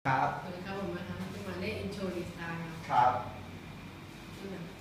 ครับสวัสดีครับผมนะครับจะมาเล่นอินโทรดีสไตล์ครับครับ